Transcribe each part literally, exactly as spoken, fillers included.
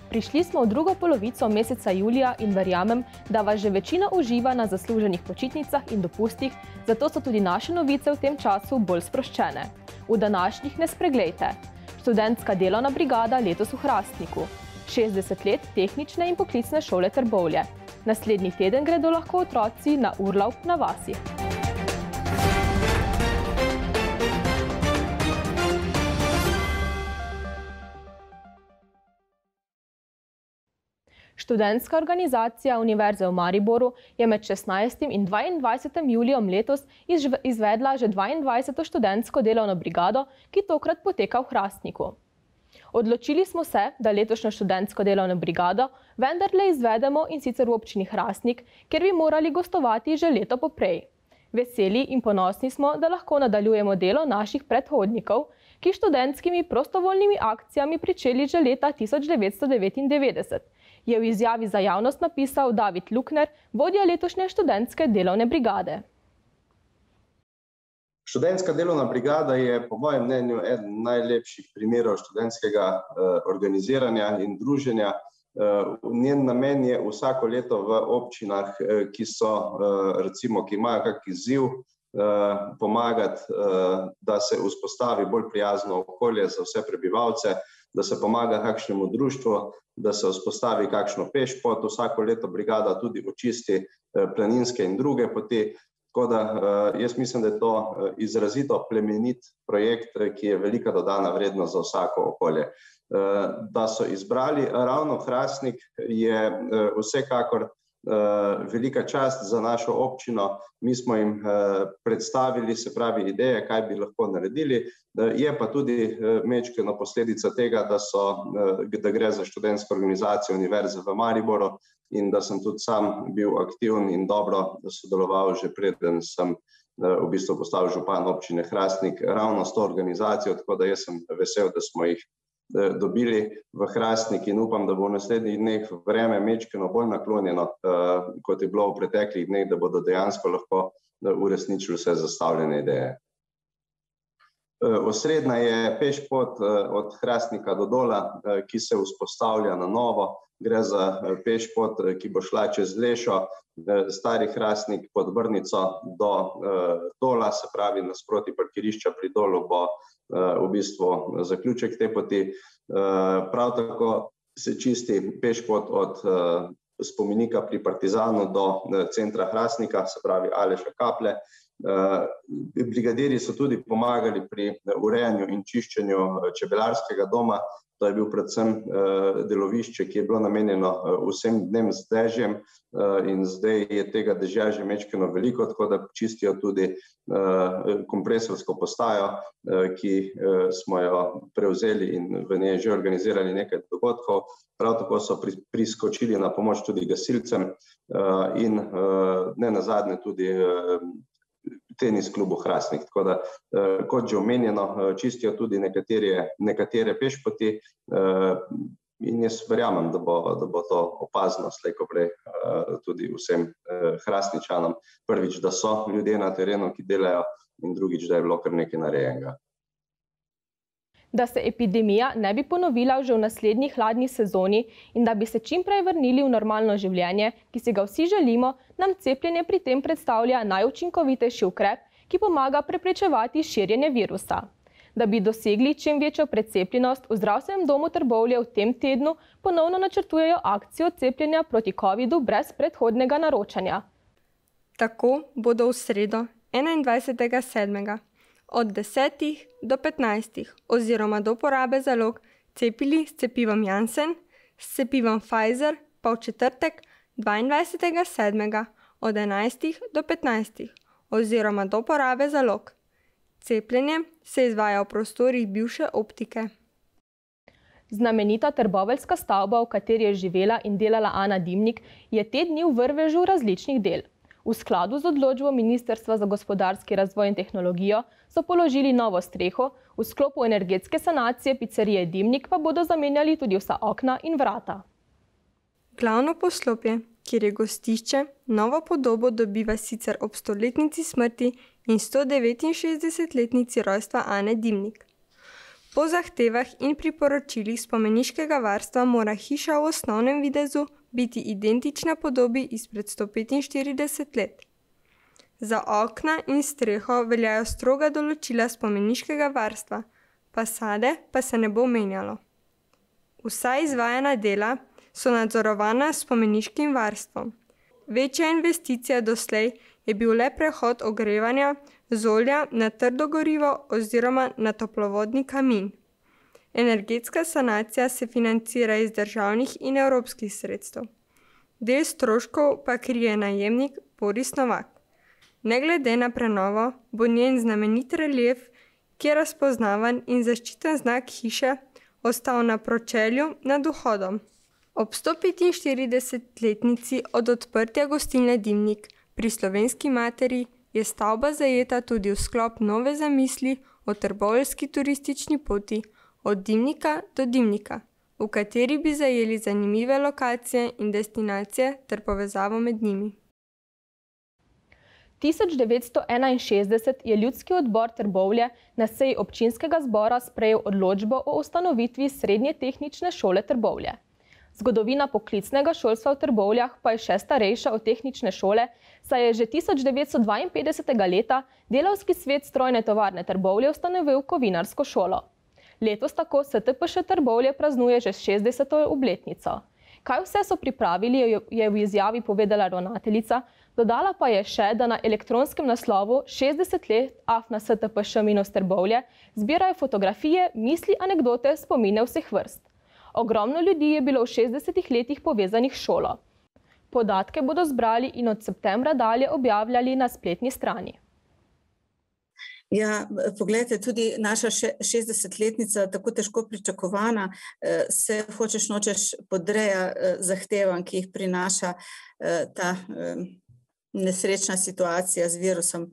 Prišli smo v drugo polovico meseca julija in verjamem, da vas že večina uživa na zasluženih počitnicah in dopustih, zato so tudi naše novice v tem času bolj sproščene. V današnjih ne spreglejte. Študentska delovna brigada letos v Hrastniku. šestdeset let tehnične in poklicne šole Trbovlje. Naslednji teden gredo lahko otroci na urlaub na vasi. Študentska organizacija Univerze v Mariboru je med šestnajstim in dvaindvajsetim julijem letos izvedla že dvaindvajseto študentsko delovno brigado, ki tokrat poteka v Hrastniku. Odločili smo se, da letošnjo študentsko delovno brigado vendarle izvedemo in sicer v občini Hrastnik, kjer bi morali gostovati že leto poprej. Veseli in ponosni smo, da lahko nadaljujemo delo naših predhodnikov, ki študentskimi prostovoljnimi akcijami pričeli že leta tisoč devetsto devetindevetdeset, je v izjavi za javnost napisal David Lukner, vodja letošnje študentske delovne brigade. Študentska delovna brigada je po mojem mnenju eden najlepših primerov študentskega organiziranja in druženja. Njen namen je vsako leto v občinah, ki so, recimo, ki imajo kak izziv, pomagati, da se vzpostavi bolj prijazno okolje za vse prebivalce, da se pomaga kakšnemu društvu, da se vzpostavi kakšno pešpot. Vsako leto brigada tudi očisti planinske in druge poti. Tako da jaz mislim, da je to izrazito plemenit projekt, ki je velika dodana vrednost za vsako okolje. Da so izbrali ravno Hrastnik, je vsekakor velika čast za našo občino. Mi smo jim predstavili, se pravi, ideje, kaj bi lahko naredili. Je pa tudi majčkena posledica tega, da, so, da gre za študentsko organizacijo Univerze v Mariboru in da sem tudi sam bil aktiven in dobro sodeloval že preden sem v bistvu postal župan občine Hrastnik ravno s to organizacijo, tako da jaz sem vesel, da smo jih dobili v Hrastnik in upam, da bo v naslednjih dneh vreme majčkeno bolj naklonjeno, kot je bilo v preteklih dneh, da bodo dejansko lahko uresničili vse zastavljene ideje. Osrednja je pešpot od Hrastnika do Dola, ki se vzpostavlja na novo. Gre za pešpot, ki bo šla čez Lešo, Stari Hrastnik pod Brnico do Dola, se pravi nasproti parkirišča pri Dolu bo v bistvu zaključek te poti. Prav tako se čisti pešpot od spomenika pri Partizanu do centra Hrastnika, se pravi Aleša Kaple. Brigadirji so tudi pomagali pri urejanju in čiščenju čebelarskega doma. To je bil predvsem delovišče, ki je bilo namenjeno vsem dnem z dežjem in zdaj je tega dežja že majčkeno veliko, tako da čistijo tudi kompresorsko postajo, ki smo jo prevzeli in v njej že organizirali nekaj dogodkov. Prav tako so priskočili na pomoč tudi gasilcem in ne nazadnje tudi tenis klubu Hrastnik. Tako da, kot že omenjeno, čistijo tudi nekatere, nekatere pešpoti in jaz verjamem, da bo, da bo to opazno slej ko prej tudi vsem Hrastničanom. Prvič, da so ljudje na terenu, ki delajo, in drugič, da je bilo kar nekaj narejenega. Da se epidemija ne bi ponovila že v naslednji hladni sezoni in da bi se čim prej vrnili v normalno življenje, ki si ga vsi želimo, nam cepljenje pri tem predstavlja najučinkovitejši ukrep, ki pomaga preprečevati širjenje virusa. Da bi dosegli čim večjo precepljenost, v Zdravstvenem domu Trbovlje v tem tednu ponovno načrtujejo akcijo cepljenja proti covidu brez predhodnega naročanja. Tako bodo v sredo enaindvajsetega sedmega od desetih do petnajstih oziroma do porabe zalog cepili s cepivom Janssen, s cepivom Pfizer pa v četrtek dvaindvajsetega sedmega od enajstih do petnajstih oziroma do porabe zalog. Cepljenje se izvaja v prostorih bivše Optike. Znamenita trboveljska stavba, v kateri je živela in delala Ana Dimnik, je te dni v vrvežu različnih del. V skladu z odločbo Ministrstva za gospodarski razvoj in tehnologijo so položili novo streho, v sklopu energetske sanacije picerije Dimnik pa bodo zamenjali tudi vsa okna in vrata. Glavno poslopje, kjer je gostišče, novo podobo dobiva sicer ob stoletnici smrti in sto devetinšestdesetletnici rojstva Ane Dimnik. Po zahtevah in priporočilih spomeniškega varstva mora hiša v osnovnem videzu biti identična podobi izpred sto petinštirideset let. Za okna in streho veljajo stroga določila spomeniškega varstva, fasade pa se ne bo menjalo. Vsa izvajana dela so nadzorovana s spomeniškim varstvom. Večja investicija doslej je bil le prehod ogrevanja z olja na trdo gorivo oziroma na toplovodni kamin. Energetska sanacija se financira iz državnih in evropskih sredstev. Del stroškov pa krije najemnik Boris Novak. Ne glede na prenovo bo njen znamenit relief, ki je razpoznavan in zaščiten znak hiše, ostal na pročelju nad vhodom. Ob sto petinštiridesetletnici od odprtja gostilne Dimnik pri Slovenski materi je stavba zajeta tudi v sklop nove zamisli o trboveljski turistični poti od Dimnika do Dimnika, v kateri bi zajeli zanimive lokacije in destinacije ter povezavo med njimi. tisoč devetsto enainšestdeset je Ljudski odbor Trbovlje na seji občinskega zbora sprejel odločbo o ustanovitvi Srednje tehnične šole Trbovlje. Zgodovina poklicnega šolstva v Trbovljah pa je še starejša od tehnične šole, saj je že tisoč devetsto dvainpetdesetega leta Delavski svet strojne tovarne Trbovlje ustanovil kovinarsko šolo. Letos tako S T P Š Trbovlje praznuje že šestdeseto obletnico. Kaj vse so pripravili, je v izjavi povedala ravnateljica, dodala pa je še, da na elektronskem naslovu šestdeset let A F N A S T P Š minus Trbovlje zbirajo fotografije, misli, anekdote, spomine vseh vrst. Ogromno ljudi je bilo v šestdesetih letih povezanih s šolo. Podatke bodo zbrali in od septembra dalje objavljali na spletni strani. Ja, poglejte, tudi naša šestdesetletnica, tako težko pričakovana, se hočeš nočeš podreja zahtevam, ki jih prinaša ta nesrečna situacija z virusom.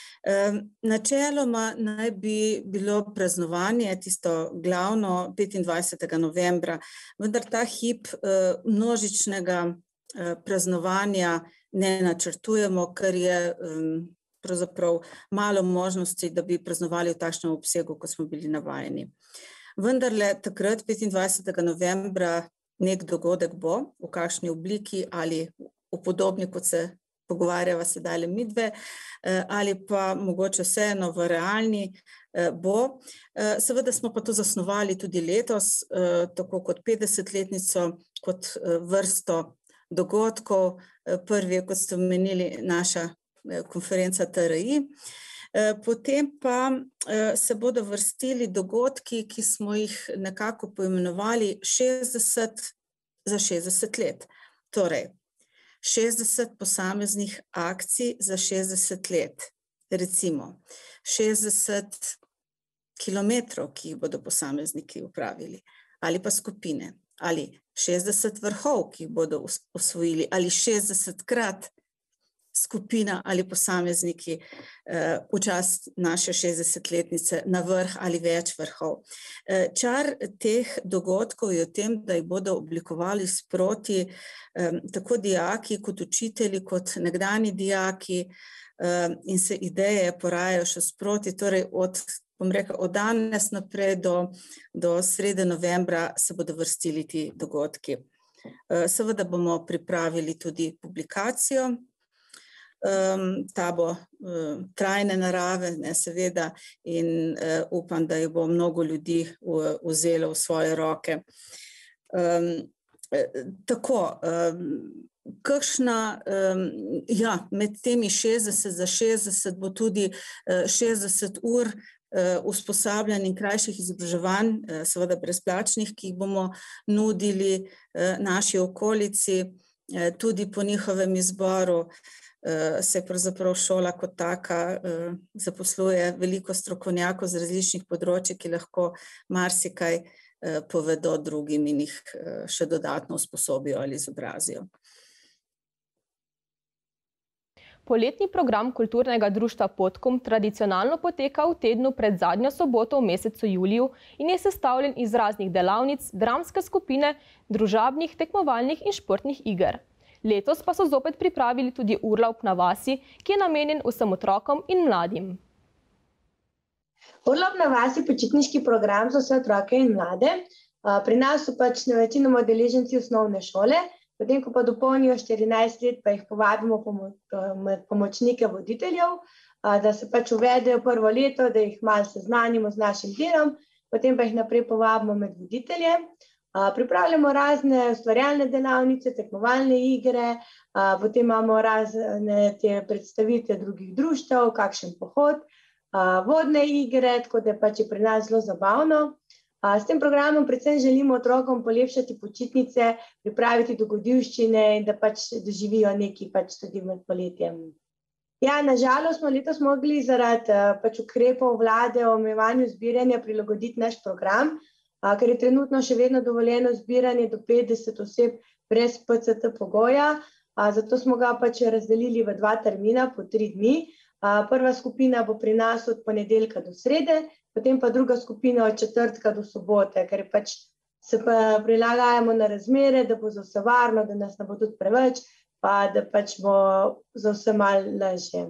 Načeloma naj bi bilo praznovanje, tisto glavno, petindvajsetega novembra, vendar ta hip množičnega praznovanja ne načrtujemo, ker je pravzaprav malo možnosti, da bi praznovali v takšnem obsegu, kot smo bili navajeni. Vendarle takrat, petindvajsetega novembra, nek dogodek bo, v kakšni obliki ali v podobni, kot se pogovarjava sedaj midve, ali pa mogoče vseeno v realni bo. Seveda smo pa to zasnovali tudi letos, tako kot petdesetletnico, kot vrsto dogodkov. Prvi je, kot ste omenili, naša konferenca T R I. Potem pa se bodo vrstili dogodki, ki smo jih nekako poimenovali šestdeset za šestdeset let. Torej, šestdeset posameznih akcij za šestdeset let. Recimo, šestdeset kilometrov, ki jih bodo posamezniki upravili, ali pa skupine, ali šestdeset vrhov, ki jih bodo osvojili, ali šestdesetkrat skupina ali posamezniki v čast naše šestdesetletnice na vrh ali več vrhov. Čar teh dogodkov je v tem, da jih bodo oblikovali sproti tako dijaki kot učitelji, kot nekdani dijaki in se ideje porajajo še sproti, torej od, bom rekla, od danes naprej do, do srede novembra se bodo vrstili ti dogodki. Seveda bomo pripravili tudi publikacijo. Um, ta bo um, trajne narave, ne, seveda, in uh, upam, da jo bo mnogo ljudi v, vzelo v svoje roke. Um, tako, um, kakšna, um, ja, med temi šestdeset za šestdeset bo tudi uh, šestdeset ur uh, usposabljanj in krajših izobraževanj, uh, seveda brezplačnih, ki jih bomo nudili uh, naši okolici, uh, tudi po njihovem izboru. Se pravzaprav šola kot taka zaposluje veliko strokovnjakov z različnih področij, ki lahko marsikaj povedo drugim in jih še dodatno usposobijo ali izobrazijo. Poletni program kulturnega društva Podkum tradicionalno poteka v tednu pred zadnjo soboto v mesecu juliju in je sestavljen iz raznih delavnic, dramske skupine, družabnih, tekmovalnih in športnih iger. Letos pa so zopet pripravili tudi Urlaub na vasi, ki je namenjen vsem otrokom in mladim. Urlop na vas je počitniški program za vse otroke in mlade. Pri nas so pač večinoma udeleženci osnovne šole, potem ko pa dopolnijo štirinajst let, pa jih povabimo med pomočnike voditeljev, da se pač uvedejo prvo leto, da jih malo seznanimo z našim delom, potem pa jih naprej povabimo med voditelje. Pripravljamo razne ustvarjalne delavnice, tekmovalne igre, potem imamo razne te predstavitve drugih društev, kakšen pohod, vodne igre, tako da pač je pri nas zelo zabavno. S tem programom predvsem želimo otrokom polepšati počitnice, pripraviti dogodivščine in da pač doživijo nekaj pač tudi med poletjem. Ja, na žalost smo letos mogli zaradi pač ukrepov vlade o omejevanju zbiranja prilagoditi naš program, ker je trenutno še vedno dovoljeno zbiranje do petdeset oseb brez P C T pogoja, zato smo ga pač razdelili v dva termina po tri dni. Prva skupina bo pri nas od ponedeljka do srede, potem pa druga skupina od četrtka do sobote, ker pač se pa prilagajamo na razmere, da bo za vse varno, da nas ne bo tudi preveč, pa da pač bo za vse malo lažje.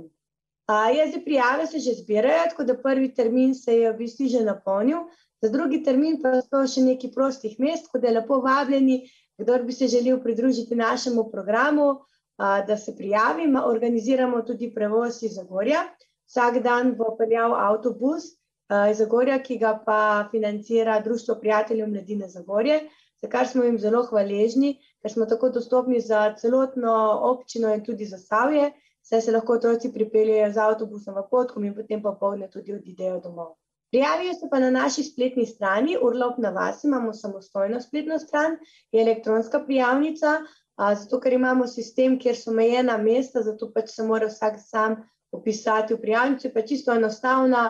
Jezi prijave se že zbirajo, tako da prvi termin se je v bistvu že napolnil, za drugi termin pa so še nekaj prostih mest, tako da je lepo vabljeni, kdor bi se želel pridružiti našemu programu, da se prijavi. Organiziramo tudi prevoz iz Zagorja. Vsak dan bo peljal avtobus iz Zagorja, ki ga pa financira Društvo prijateljev mladine Zagorje, za kar smo jim zelo hvaležni, ker smo tako dostopni za celotno občino in tudi Zasavje, saj se lahko otroci pripeljejo z avtobusom v Podkom in potem popoldne tudi odidejo domov. Prijavijo se pa na naši spletni strani Urlop na vas, imamo samostojno spletno stran, je elektronska prijavnica, zato ker imamo sistem, kjer so omejena mesta, zato pač se mora vsak sam vpisati v prijavnico, pa čisto enostavna,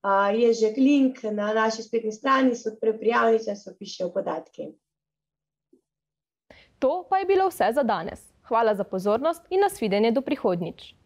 je že link na naši spletni strani, se odpre prijavnica in se vpišejo podatki. To pa je bilo vse za danes. Hvala za pozornost in nasvidenje do prihodnjič.